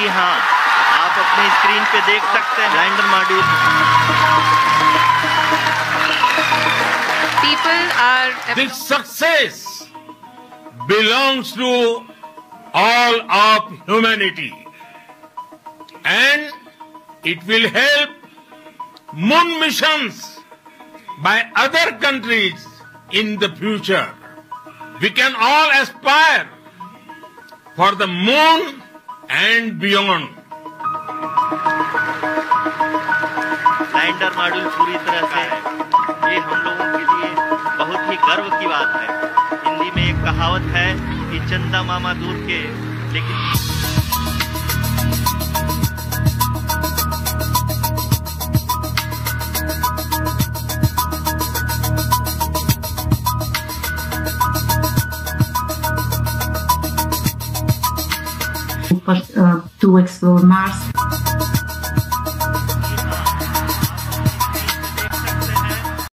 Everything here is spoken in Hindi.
जी हाँ, आप अपनी स्क्रीन पे देख सकते हैं lander module. This success belongs to all of humanity, and it will help moon missions by other countries in the future. We can all aspire for the moon and beyond. Lander module पूरी तरह से ये हम लोगों के लिए बहुत ही गर्व की बात है। हिंदी में एक कहावत है कि चंदा मामा दूर के, लेकिन to explore Mars.